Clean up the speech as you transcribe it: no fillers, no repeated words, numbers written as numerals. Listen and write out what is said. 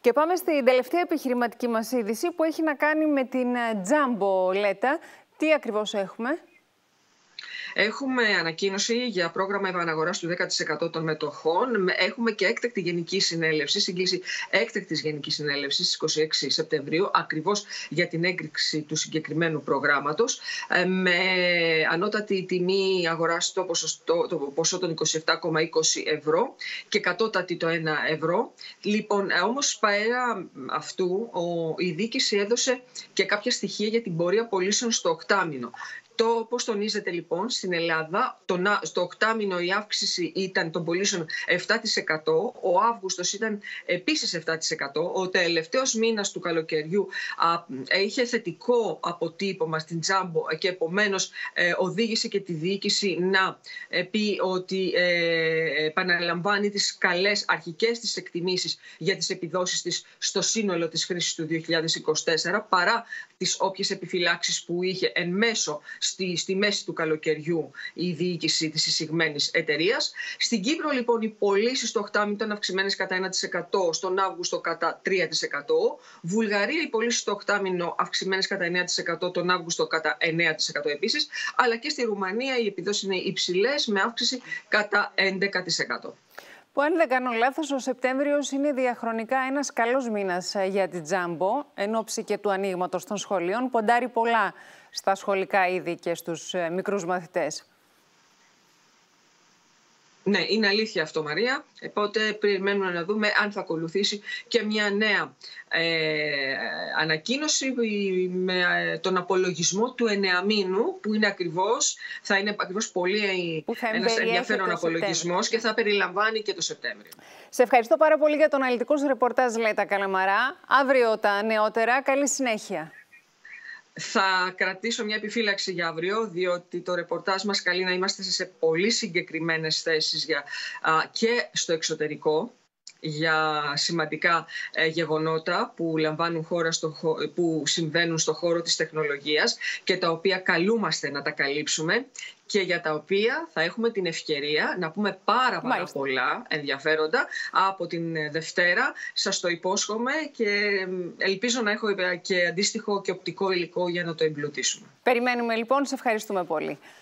Και πάμε στην τελευταία επιχειρηματική μας είδηση που έχει να κάνει με την Jumbo, Λέτα. Τι ακριβώς έχουμε? Έχουμε ανακοίνωση για πρόγραμμα επαναγοράς του 10% των μετοχών. Έχουμε και έκτακτη γενική συνέλευση, σύγκληση έκτακτης γενικής συνέλευσης στις 26 Σεπτεμβρίου, ακριβώς για την έγκριση του συγκεκριμένου προγράμματος, με ανώτατη τιμή αγοράς το ποσό των 27,20 ευρώ και κατώτατη το 1 ευρώ. Λοιπόν, όμως παρά αυτού, η διοίκηση έδωσε και κάποια στοιχεία για την πορεία πωλήσεων στο οκτάμηνο. Πώς τονίζεται λοιπόν στην Ελλάδα, στο οκτάμηνο η αύξηση ήταν των πωλήσεων 7%, ο Αύγουστος ήταν επίσης 7%, ο τελευταίος μήνας του καλοκαιριού είχε θετικό αποτύπωμα στην Jumbo και επομένως οδήγησε και τη διοίκηση να πει ότι επαναλαμβάνει τις καλές αρχικές της εκτιμήσεις για τις επιδόσεις της στο σύνολο της χρήσης του 2024, παρά τις όποιες επιφυλάξεις που είχε εν μέσω στη μέση του καλοκαιριού η διοίκηση της εισηγμένης εταιρείας. Στην Κύπρο λοιπόν οι πωλήσεις στο οκτάμηνο ήταν αυξημένες κατά 1%, στον Αύγουστο κατά 3%. Βουλγαρία οι πωλήσεις στο οκτάμηνο αυξημένες κατά 9%, τον Αύγουστο κατά 9% επίσης. Αλλά και στη Ρουμανία οι επιδόσεις είναι υψηλές με αύξηση κατά 11%. Που αν δεν κάνω λάθος, ο Σεπτέμβριος είναι διαχρονικά ένας καλός μήνας για την Jumbo, εν ώψη και του ανοίγματος των σχολείων. Ποντάρει πολλά στα σχολικά είδη και στους μικρούς μαθητές. Ναι, είναι αλήθεια αυτό, Μαρία. Οπότε περιμένουμε να δούμε αν θα ακολουθήσει και μια νέα ανακοίνωση με τον απολογισμό του εννεαμήνου, που θα είναι ακριβώς πολύ ένας ενδιαφέρον απολογισμός και θα περιλαμβάνει και το Σεπτέμβριο. Σε ευχαριστώ πάρα πολύ για τον αναλυτικό σου ρεπορτάζ, Λέτα Καλαμαρά. Αύριο τα νεότερα. Καλή συνέχεια. Θα κρατήσω μια επιφύλαξη για αύριο, διότι το ρεπορτάζ μας καλεί να είμαστε σε πολύ συγκεκριμένες θέσεις και στο εξωτερικό για σημαντικά γεγονότα που λαμβάνουν χώρα που συμβαίνουν στον χώρο της τεχνολογίας και τα οποία καλούμαστε να τα καλύψουμε και για τα οποία θα έχουμε την ευκαιρία να πούμε πάρα πολλά ενδιαφέροντα από την Δευτέρα. Σας το υπόσχομαι και ελπίζω να έχω και αντίστοιχο και οπτικό υλικό για να το εμπλουτίσουμε. Περιμένουμε λοιπόν, σε ευχαριστούμε πολύ.